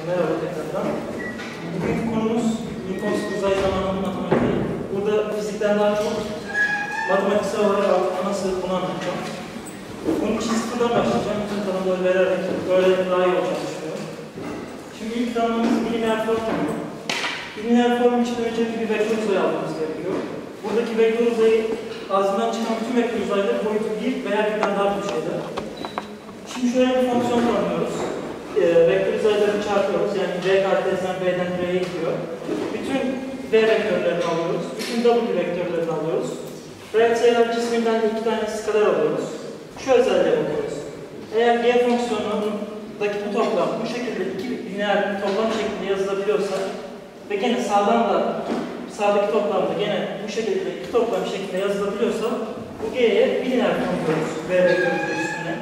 Merhaba tekrardan. Bugünkü konumuz Minkowski uzay zamanının matematiği. Burada fizikten daha çok matematiksel olarak nasıl bunu anlatacağım. Bunun için sıfırdan başlayacağım. Bütün tanımları vererek böyle daha iyi olacağını düşünüyorum. Şimdi ilk tanımımız bilineer form tanımı. Bilineer form için öncelikle bir vektör uzayı almamız gerekiyor. Buradaki vektör uzayı ağzından çıkan bütün vektör uzayları boyutu 1 veya birden daha büyük şeyler. Şimdi şöyle bir fonksiyon tanımlıyoruz. Vektör uzaylarını çarpıyoruz. Yani V kartezyen V'den V'ye gidiyor. Bütün V vektörlerini alıyoruz. Bütün W vektörlerini alıyoruz. Reel sayılar cisminden de 2 tanesi kadar alıyoruz. Şu özelliğe bakıyoruz. Eğer G fonksiyonundaki bu toplam bu şekilde iki lineer toplam şeklinde yazılabiliyorsa ve gene sağdaki toplamda gene bu şekilde iki toplam şeklinde yazılabiliyorsa bu G'ye bir lineer form diyoruz. V vektörü üstüne.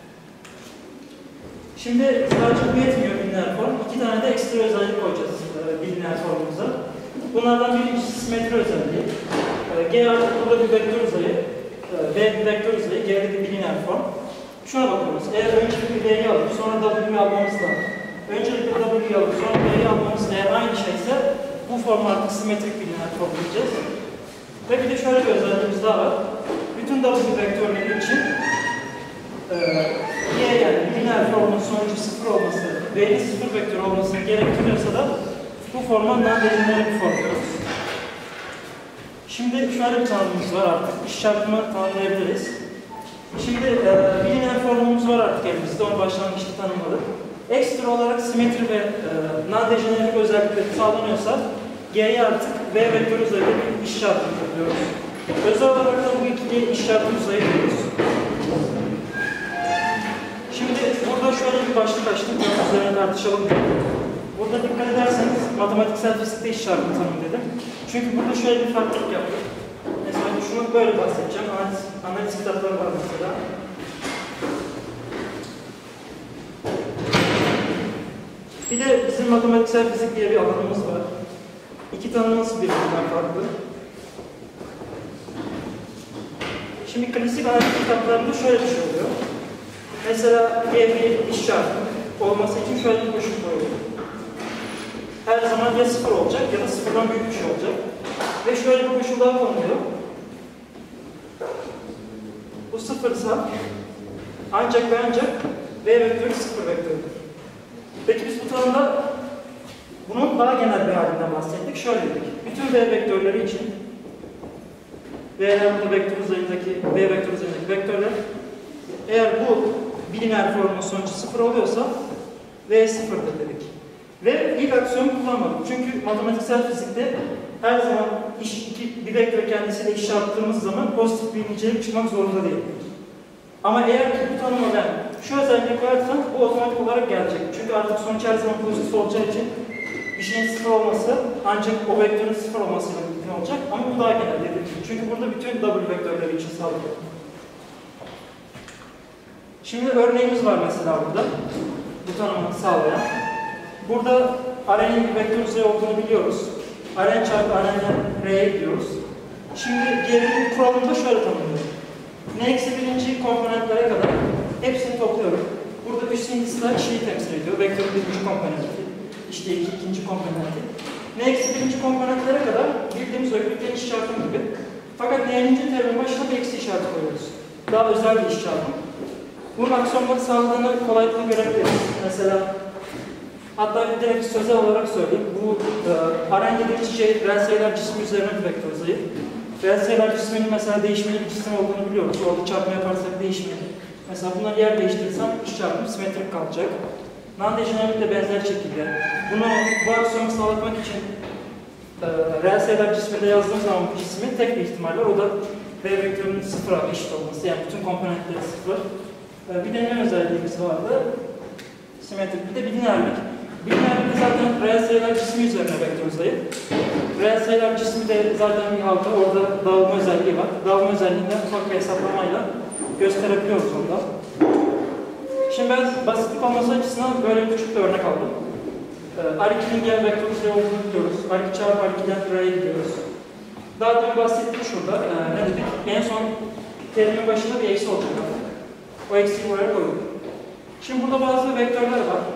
Şimdi sadece bu yetmiyor lineer form. 2 tane de ekstra özellik koyacağız lineer formumuza. Bunlardan birincisi simetri özelliği. G artık burada bir vektör uzayı. V bir vektör uzayı. G'de bir lineer form. Şuna bakıyoruz. Eğer öncelikle V'yi alıp sonra W'yi almamız lazım. Öncelikle W'yi alıp sonra V'yi almamız eğer aynı şeyse bu formu artık simetrik bir lineer form diyeceğiz. Ve bir de şöyle bir özelliğimiz daha var. Bütün W vektörleri için Y yani lineer formun sonucu 0 olması, V'nin 0 vektör olmasını gerektiriyorsa da bu forma non-degenerate bir form diyoruz. Şimdi şöyle bir tanımımız var artık. İş çarpımı tanımlayabiliriz. Şimdi bir lineer formumuz var artık elimizde. Onu başlangıçta tanımladık. Ekstra olarak simetri ve non-degenerate özellikleri sağlanıyorsa G'ye artık V vektör üzerinde bir iş çarpımı yapıyoruz. Özel olarak da bu ikili iş çarpımı uzayı diyoruz. Şimdi burada şöyle bir başlık açtık, üzerine tartışalım dedim. Burada dikkat ederseniz matematiksel fizikte iş çarpımı tanımı dedim. Çünkü burada şöyle bir farklılık yaptık. Mesela şunu böyle bahsedeceğim, analiz kitapları var mesela. Bir de bizim matematiksel fizik diye bir alanımız var. İki tanımımız birbirinden farklı. Şimdi klasik analiz kitaplarında şöyle bir şey oluyor. Mesela G bir iş çarpımı olması için şöyle bir koşul koyuyor. Her zaman ya 0 olacak ya da 0'dan büyük bir şey olacak. Ve şöyle bir koşul daha konuluyor. Bu 0'sa ancak ve ancak V vektörü 0 vektörüdür. Peki biz bu tanımda bunun daha genel bir halinden bahsettik. Şöyle dedik. Bütün V vektörleri için V'ler burada vektör uzayındaki V vektör uzayındaki vektörler eğer bu bilineer formun sonucu 0 oluyorsa V 0'dır dedik. Ve ilk aksiyonu kullanmadık. Çünkü matematiksel fizikte her zaman bir vektör kendisiyle iş yaptığımız zaman pozitif bir nicelik çıkmak zorunda değil. Ama eğer ki bu tanıma ben şu özelliği koyarsam bu otomatik olarak gelecek. Çünkü artık sonuç her zaman pozitif olacağı için bir şeyin 0 olması ancak o vektörün 0 olmasıyla mümkün olacak. Ama bu daha genel dedik. Çünkü burada bütün W vektörleri için sağlıyor. Şimdi örneğimiz var mesela burada. Bu tanımı sağlayan. Burada R'nin bir vektör uzayı olduğunu biliyoruz. Rn çarpı R'den R'ye gidiyoruz. Şimdi diğerinin kuralını da şöyle tanımlıyor. N-1 komponentlere kadar hepsini topluyorum. Burada üst indisler şeyi temsil ediyor. Vektörün birinci komponenti. İşte ikinci komponenti. N-1 komponentlere kadar bildiğimiz öyküden iş çarpımı gibi. Fakat N'ninci terimin başına bir eksi işareti koyuyoruz. Daha özel bir iş çarpımı. Bunun aksiyonları sağladığını kolaylıkla görebiliriz. Mesela, hatta direkt sözel olarak söyleyeyim. Bu Rn dediğimiz şey reel sayılar cismi üzerine bir vektör uzayı. Reel sayılar cisminin mesela değişmeli bir cisim olduğunu biliyoruz. Orada çarpma yaparsak değişmeli. Mesela bunları yer değiştirirsem iş çarpımı simetrik kalacak. Non-degenerate de benzer şekilde. Bu aksiyonu sağlamak için reel sayılar cisminde yazdığımız zaman bu cismin tek bir ihtimal var. O da V vektörünün 0'a eşit olması. Yani bütün komponentleri 0. Bir de ne özelliğimiz vardı? Simetrik. Bir de bilinerlik. Bilinerlikte zaten reel sayılar cismi üzerine vektör uzayı. Reel sayılar cismi de zaten bir halka. Orada dağılma özelliği var. Dağılma özelliğinden ufak bir hesaplamayla gösterebiliyoruz onda. Şimdi ben basitlik olması açısından böyle bir küçük bir örnek aldım. R2'nin gel vektör uzayı olduğunu biliyoruz. R2 çarpı R2'den R'ye gidiyoruz. Daha da bahsettik şurada. Ne dedik? En son terimin başında bir eksi olacak. O eksiği buraya koyduk. Şimdi burada bazı vektörler var.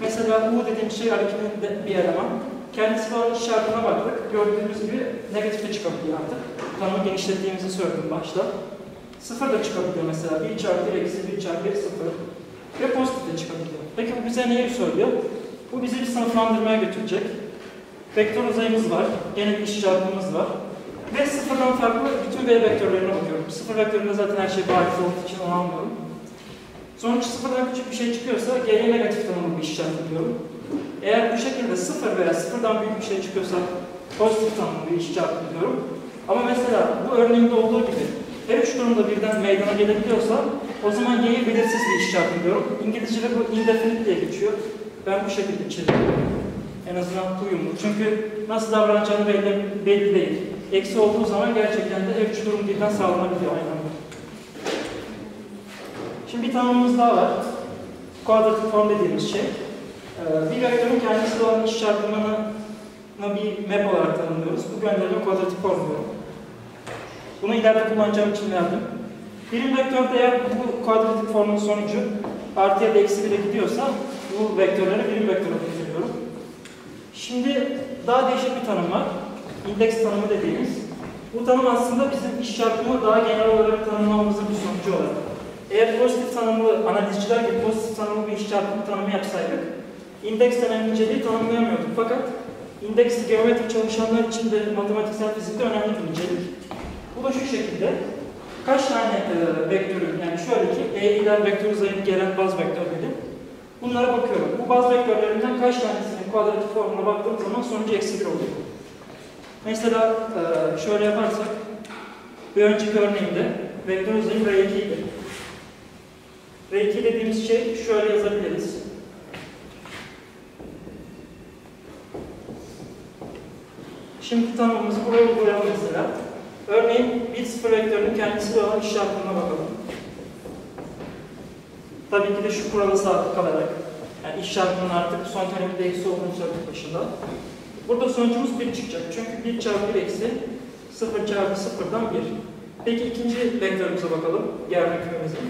Mesela U dediğim şey hareketinde bir eleman. Kendisi olan iş şartına baktık. Gördüğümüz gibi negatif de çıkabiliyor artık. Tanımı genişlettiğimizi söyledim başta. 0 da çıkabiliyor mesela. 1 çarpı 1 eksi 1 çarpı 1 0. Ve pozitif de çıkabiliyor. Peki bu bize neyi söylüyor? Bu bizi bir sınıflandırmaya götürecek. Vektör uzayımız var. Gene bir iş çarpımız var. Ve sıfırdan farklı bütün V vektörlerine bakıyorum. Sıfır vektöründe zaten her şey bariz olduğu için onu almıyorum. Sonuç sıfırdan küçük bir şey çıkıyorsa G'ye negatif tanımlı bir iş çarpı diyorum. Eğer bu şekilde sıfır veya sıfırdan büyük bir şey çıkıyorsa pozitif tanımlı bir iş çarpı diyorum. Ama mesela bu örneğimde olduğu gibi her üç durumda birden meydana gelebiliyorsa o zaman G'ye belirsiz bir iş çarpı diyorum. İngilizce'de bu indefinite diye geçiyor. Ben bu şekilde çiziyorum. En azından uyumlu. Çünkü nasıl davranacağını belli değil. Eksi olduğu zaman gerçekten de her üç durum birden sağlanabiliyor aynı anda. Şimdi bir tanımımız daha var. Kuadratik form dediğimiz şey. Bir vektörün kendisi olan iş çarpımını bir map olarak tanımlıyoruz. Bu gönderime kuadratik form diyorum. Bunu ileride kullanacağım için verdim. Birim vektörde eğer bu kuadratik formun sonucu artı ya da eksi 1'e gidiyorsa bu vektörleri birim vektöre getiriyorum. Şimdi daha değişik bir tanım var. İndeks tanımı dediğimiz. Bu tanım aslında bizim iş çarpımı daha genel olarak tanımlamamızın bir sonucu olarak. Eğer pozitif tanımlı, analizciler gibi pozitif tanımlı bir iş çarpımı tanımı yapsaydık, indeks denen niceliği tanımlayamıyorduk. Fakat indeks geometrik çalışanlar için de matematiksel fizikte önemli bir nicelik. Bu da şu şekilde. Kaç tane vektörün, yani şöyle ki, E'den vektör uzayını gelen baz vektörleri. Bunlara bakıyorum. Bu baz vektörlerinden kaç tanesinin kuadratik formuna baktığım zaman sonucu eksi 1 oluyor. Mesela şöyle yaparsak, bir önceki örneğimde vektör uzayım R2 idi. R2 dediğimiz şey şöyle yazabiliriz. Şimdi tanımımızı buraya uygulayalım mesela. Örneğin 1,0 vektörünün kendisiyle olan iş çarpımına bakalım. Tabii ki de şu kurala sadık kalarak, yani iş çarpımının artık son teriminde eksi olduğunu söyledik başında. Burada sonucumuz 1 çıkacak. Çünkü 1 çarpı 1 eksi 0 çarpı 0'dan 1. Peki ikinci vektörümüze bakalım. Diğer vektörümüzün.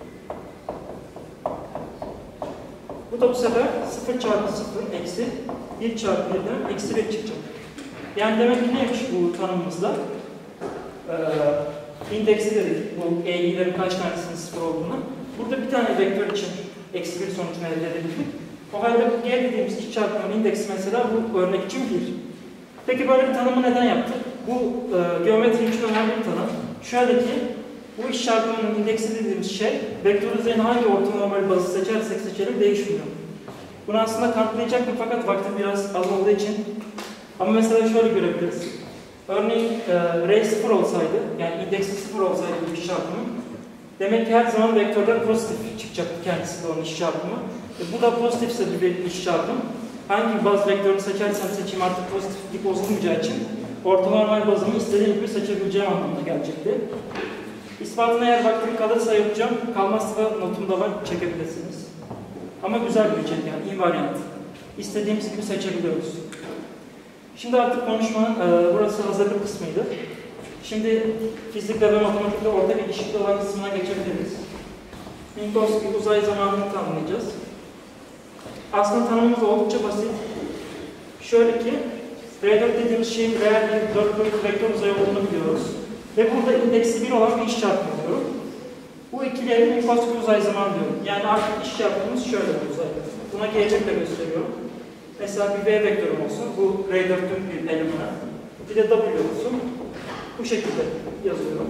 Bu da bu sefer 0 çarpı 0 eksi 1 çarpı 1'den eksi 1 çıkacak. Yani demek ki neymiş bu tanımımızda? İndeksi dedik, bu E'lerin kaç tanesinin 0 olduğunu. Burada bir tane vektör için eksi 1 sonucunu elde edebildik. O halde bu G dediğimiz iş çarpımının indeksi mesela bu örnek için 1. Peki böyle bir tanımı neden yaptık? Bu geometri için önemli bir tanım. Şöyle ki, bu iş çarpımının indeksi dediğimiz şey, vektör üzerine hangi ortonormal bazı seçersek seçelim değişmiyor. Bunu aslında kanıtlayacaktım fakat vaktim biraz az olduğu için. Ama mesela şöyle görebiliriz. Örneğin R 0 olsaydı, yani indeksi 0 olsaydı bu iş çarpımı, demek ki her zaman vektörler pozitif çıkacaktı kendisi de onun iş çarpımı. Bu da pozitifse bir iş çarpım. Hangi baz vektörünü seçersem seçeyim artık pozitiflik bozulmayacağı için ortonormal bazımı istediğim gibi seçebileceğim anlamına gelecekti. İspatına eğer vaktim kalırsa yapacağım. Kalmazsa notumda var, çekebilirsiniz. Ama güzel bir cep yani, invariant. İstediğimiz gibi seçebiliyoruz. Şimdi artık konuşmanın burası hazırlık kısmıydı. Şimdi fizikte ve matematikte ortak ilişkili olan kısmına geçebiliriz. Minkowski uzay zamanını tanımlayacağız. Aslında tanımımız oldukça basit. Şöyle ki, R4 dediğimiz şeyin reel bir 4 boyutlu vektör uzay olduğunu biliyoruz. Ve burada indeksi 1 olan bir iş çarpımı diyorum. Bu ikiliye Minkowski uzay zaman diyorum. Yani artık iş çarpımımız şöyle bir uzay. Buna gelecekle gösteriyorum. Mesela bir V vektörüm olsun. Bu R4'ün bir elemanı. Bir de W olsun. Bu şekilde yazıyorum.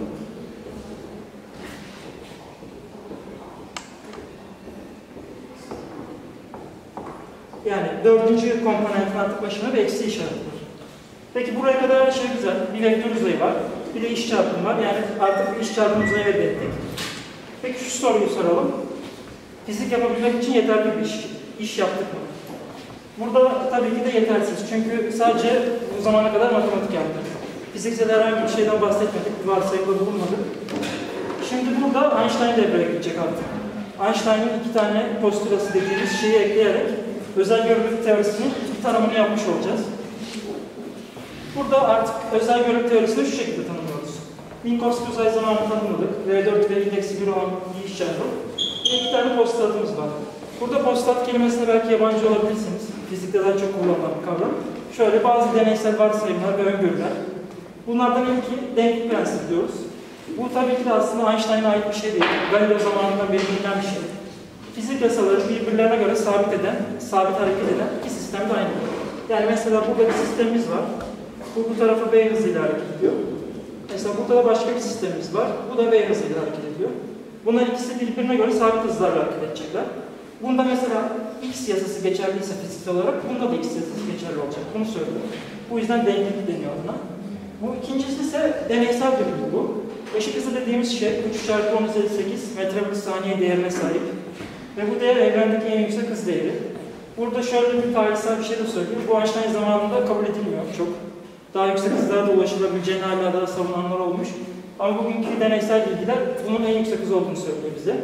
Yani dördüncü komponentin artık başına bir eksi işareti var. Peki buraya kadar her şey güzel. Bir vektör uzayı var. Bir de iş çarpımı var. Yani artık bir iş çarpımı uzayı elde ettik. Peki şu soruyu soralım. Fizik yapabilmek için yeterli bir iş yaptık mı? Burada tabii ki de yetersiz. Çünkü sadece bu zamana kadar matematik yaptık. Fiziksel herhangi bir şeyden bahsetmedik. Bir varsayımda bulunmadık. Şimdi burada Einstein devreye girecek artık. Einstein'ın iki tane postulası dediğimiz şeyi ekleyerek özel görelilik teorisinin bir tanımını yapmış olacağız. Burada artık özel görelilik teorisini şu şekilde tanımlıyoruz. Minkowski uzay zamanını tanımladık. R4 ve indeksi 1 olan bir iş çarpı. İki tane postulatımız var. Burada postat kelimesine belki yabancı olabilirsiniz. Fizikte daha çok kullanılan bir kavram. Şöyle bazı deneysel varsayımlar ve öngörüler. Bunlardan ilki denklik prensibi diyoruz. Bu tabii ki de aslında Einstein'a ait bir şey değil. Galileo zamanından beri bilinen bir şey. Fizik yasaları birbirlerine göre sabit hareket eden iki sistem de aynı. Yani mesela burada bir sistemimiz var. Bu tarafa V hızıyla hareket ediyor. Mesela burada da başka bir sistemimiz var. Bu da V hızıyla hareket ediyor. Bunlar ikisi birbirine göre sabit hızlarla hareket edecekler. Bunda mesela X yasası geçerliyse fiziksel olarak, bunda da X yasası geçerli olacak. Bunu söylüyorum. Bu yüzden denklik deniyor adına. Bu ikincisi ise deneysel bir bilgi bu. Işık hızı dediğimiz şey 3 çarpı 10 üzeri 8 metre bölü saniye değerine sahip. Ve bu değer evrendeki en yüksek hız değeri. Burada şöyle bir tarihsel bir şey de söyleyeyim. Bu Einstein zamanında kabul edilmiyor çok. Daha yüksek hızlara da ulaşılabileceğini hala daha savunanlar olmuş. Ama bugünkü deneysel bilgiler bunun en yüksek hız olduğunu söylüyor bize.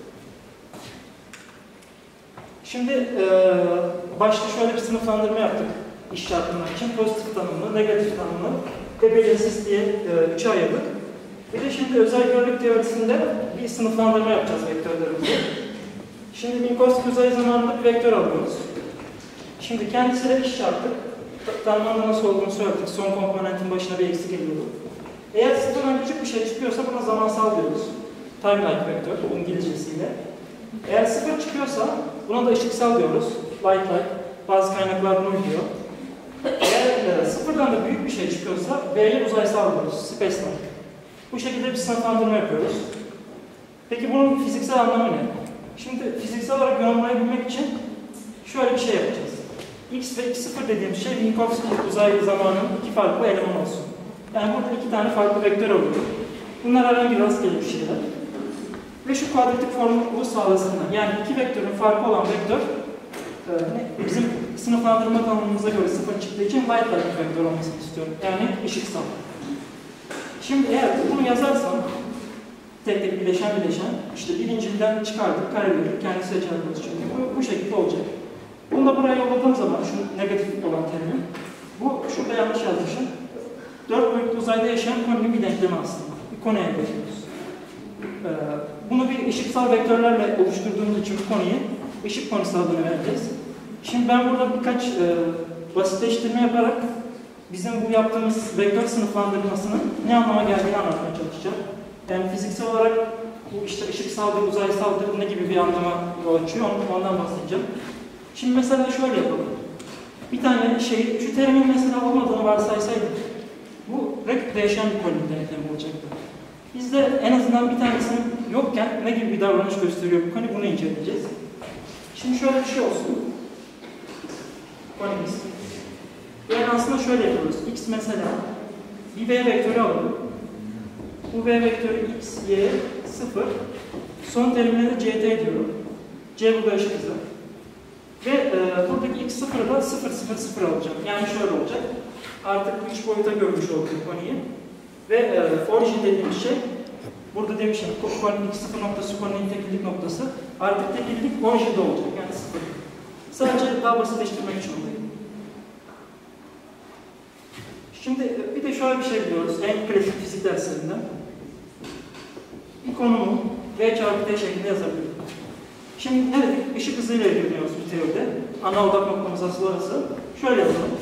Şimdi başta şöyle bir sınıflandırma yaptık iş çarpımlar için. Pozitif tanımlı, negatif tanımlı ve belirsiz diye üçe ayırdık. Bir de şimdi özel görelilik teorisinde bir sınıflandırma yapacağız vektörlerimizi. Şimdi Minkowski uzay zamanında bir vektör alıyoruz. Şimdi kendisiyle iş çarptık. Tanımında nasıl olduğunu söyledik. Son komponentin başına bir eksi geliyordu. Eğer sıfırdan küçük bir şey çıkıyorsa buna zamansal diyoruz. Time-like vektör, bu İngilizcesiyle. Eğer sıfır çıkıyorsa buna da ışıksal diyoruz. Light-like, bazı kaynaklar bunu biliyor. Eğer sıfırdan da büyük bir şey çıkıyorsa V'ye uzaysal diyoruz, space-like. Bu şekilde bir sınıflandırma yapıyoruz. Peki bunun fiziksel anlamı ne? Şimdi fiziksel olarak yorumlayabilmek için şöyle bir şey yapacağız. X ve X0 dediğimiz şey Minkowski uzay zamanının iki farklı eleman olsun. Yani burada iki tane farklı vektör oluyor. Bunlar herhangi rastgele bir şeyler. Ve şu kuadratik formülü sağlasınlar. Yani iki vektörün farkı olan vektör bizim sınıflandırma tanımımıza göre sıfır çıktığı için light-like bir vektör olmasını istiyorum. Yani ışıksal. Şimdi eğer bunu yazarsam tek tek bileşen işte birincilden çıkardık, kare verir, kendisi çarpıyoruz çünkü. Bu şekilde olacak. Bunu da buraya yolladığım zaman, şu negatif olan terimi, bu şurada yanlış yazmışım. 4 boyutlu uzayda yaşayan koninin bir denklemi aslında. Bir konu elde ediyoruz. Bunu bir ışıksal vektörlerle oluşturduğumuz için bu konuyu ışık konusu adını vereceğiz. Şimdi ben burada birkaç basitleştirme yaparak bizim bu yaptığımız vektör sınıflandırmasının ne anlama geldiğini anlatmaya çalışacağım. Yani fiziksel olarak bu işte ışıksaldır, uzaysaldır ne gibi bir anlama yol açıyor, ondan bahsedeceğim. Şimdi mesela şöyle yapalım. Bir tane şey, şu terimin mesela olmadığını varsaysaydık, bu değişen bir polinom denklemi olacaktı. Biz de en azından bir tanesinin yokken ne gibi bir davranış gösteriyor bu konu, bunu inceleyeceğiz. Şimdi şöyle bir şey olsun. Konimiz. Yani aslında şöyle yapıyoruz. X mesela bir V vektörü alalım. Bu V vektörü X, Y, 0. Son terimine de CT diyorum. C burada ışık hızı. Ve buradaki X0'ı da 0, 0, 0 alacağım. Yani şöyle olacak. Artık 3 boyuta görmüş olduk konuyu. Ve origin dediğimiz şey, burada demişim, koninin X0 noktası, koninin tekillik noktası. Artık tekillik orijinde olacak. Yani 0. Sadece daha basitleştirmek için olayım. Şimdi bir de şöyle bir şey biliyoruz, en klasik fizik derslerinden. Bir konumu V çarpı T şeklinde yazabilirim. Şimdi ne dedik? Işık hızıyla ilgileniyoruz bu teoride. Ana odak noktamız asıl arası. Şöyle yazalım.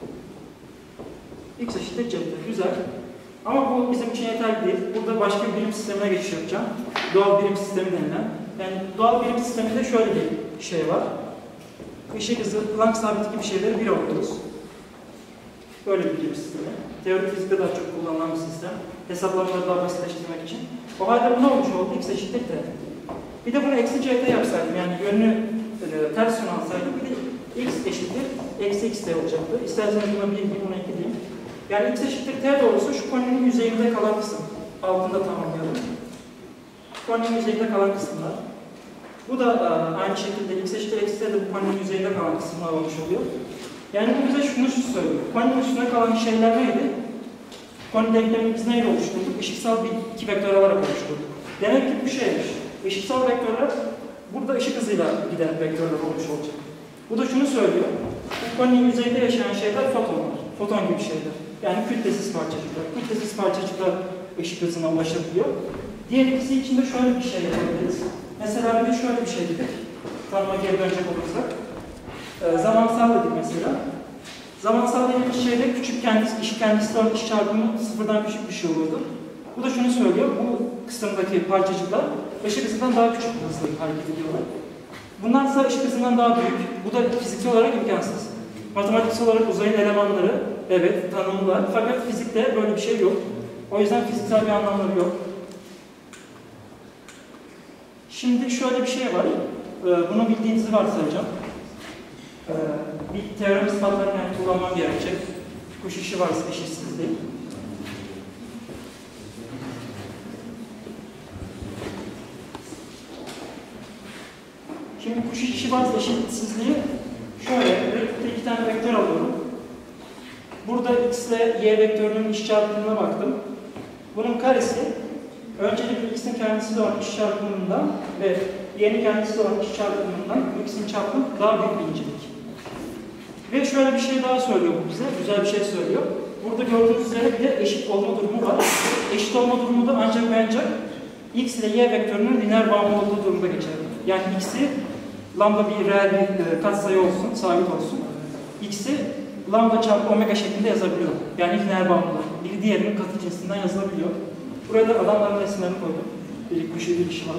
X eşittir C. Güzel. Ama bu bizim için yeterli değil. Burada başka bir birim sistemine geçiş yapacağım. Doğal birim sistemi denilen. Yani doğal birim sisteminde şöyle bir şey var. Işık hızı, Planck sabiti gibi şeyleri bir alıyoruz. Böyle bir birim sistemi. Teorik fizikte daha çok kullanılan bir sistem. Hesaplamaları daha basitleştirmek için. O halde bu ne olmuş oldu? X eşittir T. Bir de bunu eksi CT yapsaydım, yani yönünü ters yön alsaydım, bir de X eşittir eksi XT olacaktı. İsterseniz buna 1 diyeyim, buna 2 diyeyim. Yani X eşittir T doğrusu şu koninin yüzeyinde kalan kısım. Altında tamamlayalım. Koninin yüzeyinde kalan kısımlar. Bu da aynı şekilde X eşittir eksi T de bu koninin yüzeyinde kalan kısımlar olmuş oluyor. Yani bu bize şunu söylüyor. Koninin üstünde kalan şeyler neydi? Koni denklemini biz neyle oluşturduk? Işıksal iki vektör alarak oluşturduk. Demek ki bu şeymiş. Işıksal vektörler burada ışık hızıyla giden vektörler olmuş olacak. Bu da şunu söylüyor. Bu koninin yüzeyinde yaşayan şeyler fotonlar. Foton gibi şeyler. Yani kütlesiz parçacıklar. Kütlesiz parçacıklar ışık hızına ulaşabiliyor. Diğer ikisi için de şöyle bir şey yapabiliriz. Mesela bir de şöyle bir şey dedik. tanıma geri dönecek olursak. Zamansal dedik mesela. Zamansal dediğimiz şeyde küçük kendisi olan iş çarpımı sıfırdan küçük bir şey olurdu. Bu da şunu söylüyor, bu kısımdaki parçacıklar ışık hızından daha küçük bir hızla hareket ediyorlar. Bunlarsa ışık hızından daha büyük. Bu da fiziksel olarak imkansız. Matematiksel olarak uzayın elemanları, evet, tanımlılar. Fakat fizikte böyle bir şey yok. O yüzden fiziksel bir anlamları yok. Şimdi şöyle bir şey var. Bunu bildiğinizi varsayacağım. Bir teorem ispatlarken kullanmam gerekecek. Kuş işi varsa eşitsizliği. Şimdi kuş işi varsa eşitsizliği şöyle, iki tane vektör alıyorum. Burada x ile y vektörünün iş çarpımına baktım. Bunun karesi, öncelikle x'in kendisi olan iş çarpımından ve y'nin kendisi olan iş çarpımından x'in çarpımı daha büyük bir incelik. Ve şöyle bir şey daha söylüyor bu bize, güzel bir şey söylüyor. Burada gördüğünüz üzere bir de eşit olma durumu var. Eşit olma durumu da ancak ve ancak x ile y vektörünün lineer bağımlı olduğu durumda geçer. Yani x'i lambda bir reel bir katsayı olsun, sabit olsun. X'i lambda çarpı omega şeklinde yazabiliyor. Yani lineer bağımlı. Biri diğerinin katı cinsinden yazılabiliyor. Buraya da adamların resimlerini koydum. Bir kuşu, bir işi var.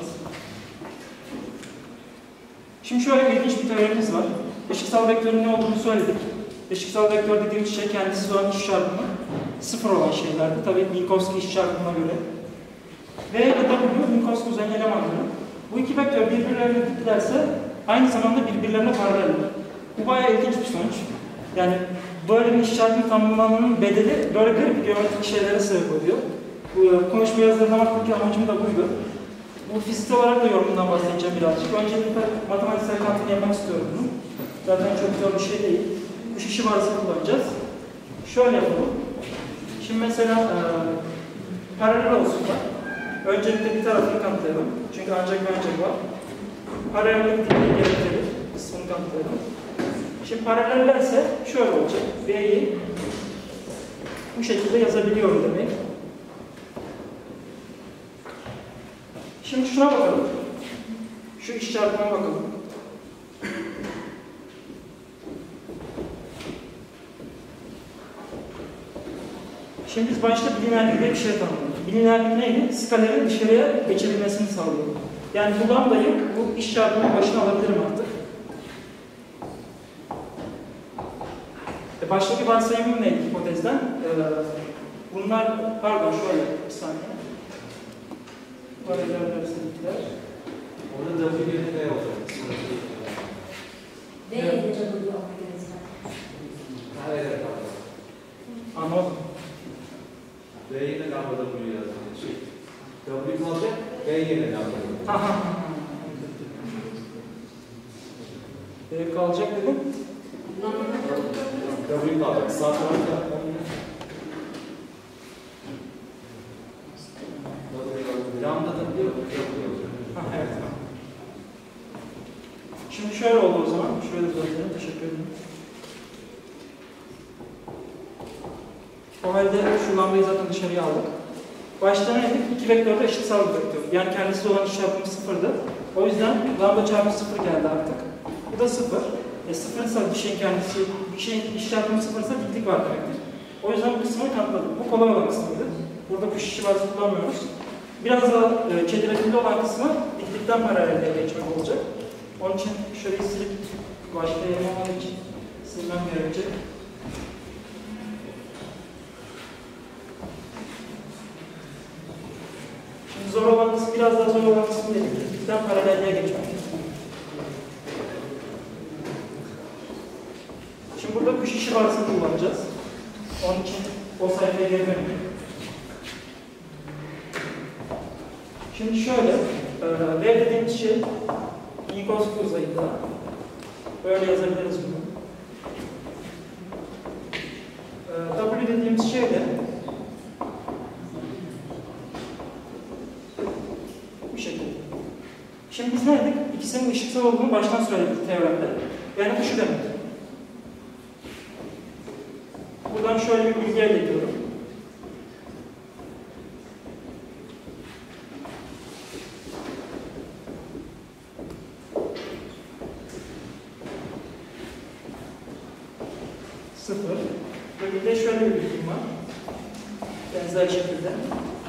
Şimdi şöyle ilginç bir teoremimiz var. Eşiksel vektörün ne olduğunu söyledik. Eşiksel vektör dediğimiz şey kendisi olan iş çarpımı sıfır olan şeylerdi. Tabii Minkowski iş çarpımına göre. V ve W Minkowski uzayın elemanları. Bu iki vektör birbirlerine diklerse aynı zamanda birbirlerine paraleller. Bu bayağı ilginç bir sonuç. Yani böyle bir iş çarpımı tanımlamanın bedeli böyle garip bir geometrik şeylere sebep oluyor. Bu konuşmayı hazırlamaktaki amacım da buydu. Bu fiziksel olarak da yorumundan bahsedeceğim birazcık. Öncelikle matematiksel kanıtını yapmak istiyorum bunu. Zaten çok zor bir şey değil. Bu şişi varsa kullanacağız. Şöyle yapalım. Şimdi mesela paralel olsunlar. Öncelikle bir tarafını kanıtlayalım. Çünkü ancak ve ancak var. Paralellik dikliği gerektirir. Kısmını kanıtlayalım. Şimdi paralellerse şöyle olacak. V'yi bu şekilde yazabiliyorum demek. Şimdi şuna bakalım. Şu iş çarpımına bakalım. Şimdi biz başta bilinerlik diye bir şey tanımladık. Bilinerlik neydi? Skalerin dışarıya geçebilmesini sağlıyor. Yani bu lambdayı bu iş çarpımının başına alabilirim artık. Baştaki varsayımım neydi hipotezden? Bunlar, pardon şöyle bir saniye. Paralel derslikler. Orada W yerine ne olacak? V ile W olmak Evet. Anladım. V yerine lambda W yazıyor. W olacak, V yerine lambda W. Kalacak dedim. W kalacak. Sağ tarafta. Lambda W olacak. Evet. Şimdi şöyle oldu o zaman. Şöyle düzeltelim. Teşekkür ederim. O halde şu lambayı zaten dışarıya aldık. Başta neydi? İki vektör de eşitsel bir vektör. Yani kendisi olan iş çarpımı sıfırdı. O yüzden lambda çarpımı sıfır geldi artık. Bu da sıfır. Sıfırsa bir şeyin kendisi, bir şeyin iş çarpımı sıfırsa diklik var demektir. O yüzden bu kısmını kanıtladık. Bu kolay olan kısmıydı. Burada kuş işi varsa kullanmıyoruz. Biraz daha çetrefilli olan kısmı diklikten paralelliğe geçmek olacak. Onun için şöyle silip başta yerim olmadığı için silmem gerekecek. Şimdi zor olan kısmı, biraz daha zor olan kısmı değil. Diklikten paralelliğe geçmek. Şimdi burada kuş işi varsa kullanacağız. Onun için o sayfaya geri dönüyorum. Şimdi şöyle, V dediğimiz şey Minkowski uzayında. Böyle yazabiliriz bunu. W dediğimiz şey de bu şekilde. Şimdi biz ne dedik? İkisinin ışıksal olduğunu baştan söyledik teoremde. Yani bu şu demek. Buradan şöyle bir bilgi elde ediyorum. 0. Ve bir de şöyle bir birim var. Benzer şekilde.